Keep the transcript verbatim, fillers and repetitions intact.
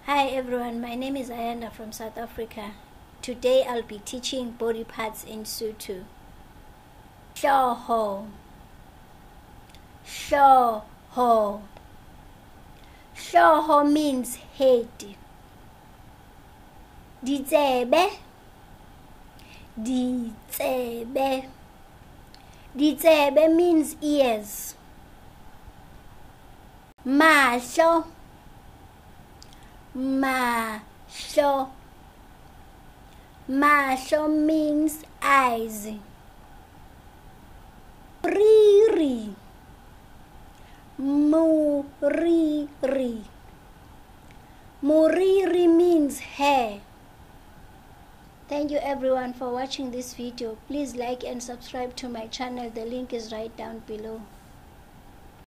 Hi everyone, my name is Ayanda from South Africa. Today I'll be teaching body parts in Sotho. Hlooho, hlooho. Hlooho means head. Ditsebe, ditsebe. Ditsebe means ears. Mahlo, mahlo. Mahlo means eyes. Moriri, moriri. Moriri means hair. Thank you everyone for watching this video. Please like and subscribe to my channel. The link is right down below.